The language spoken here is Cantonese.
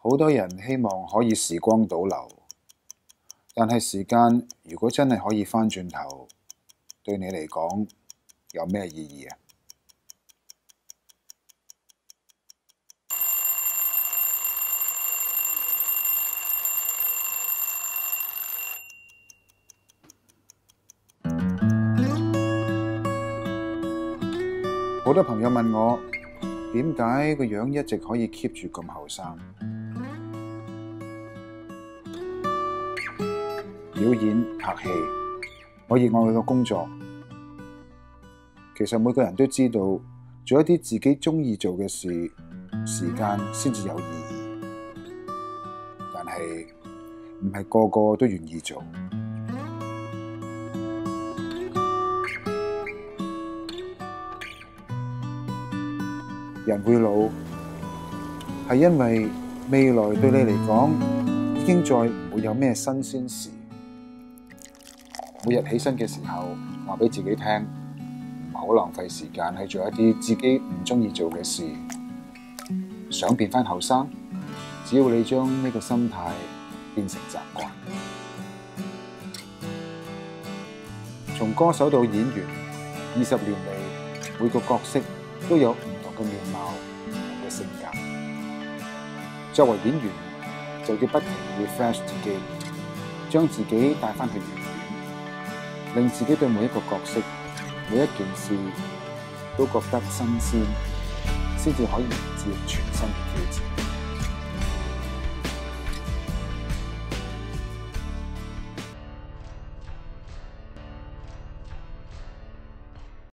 好多人希望可以時光倒流，但係時間如果真係可以返轉頭，對你嚟講有咩意義啊？好多朋友問我，點解個樣一直可以 keep 住咁後生？表演拍戲，我熱愛我嘅工作。其實每個人都知道，做一啲自己中意做嘅事，時間先至有意義。但係唔係個個都願意做。人會老，係因為未來對你嚟講已經再唔會有咩新鮮事。每日起身嘅時候，話俾自己聽，唔好浪費時間去做一啲自己唔中意做嘅事。想變返後生，只要你將呢個心態變成習慣。從歌手到演員，20年嚟，每個角色都有唔同嘅面貌、唔同嘅性格。作為演員，就要不停 refresh 自己，將自己帶返去原點，令自己對每一個角色、每一件事都覺得新鮮，先至可以迎接全新嘅挑戰。